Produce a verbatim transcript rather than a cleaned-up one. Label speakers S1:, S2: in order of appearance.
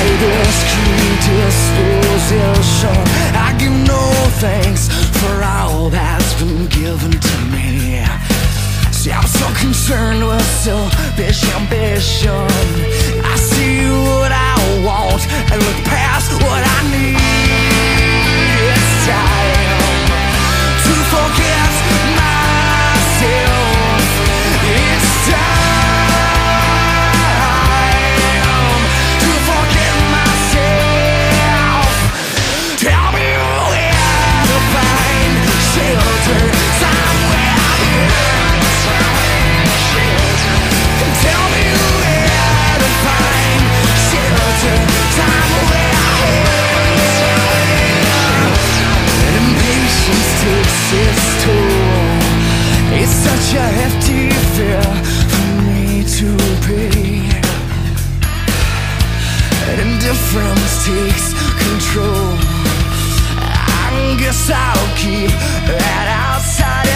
S1: this predisposition. I give no thanks for all that's been given to me. See, I'm so concerned with selfish ambition. I see what I want and look past what I need. It's time to forget myself. It's time to forget myself. Tell me where to find shelter somewhere here. Tell me where to find shelter somewhere here. Impatience takes its toll. It's such a hefty fare for me to pay. And indifference takes control. I guess I'll keep that outside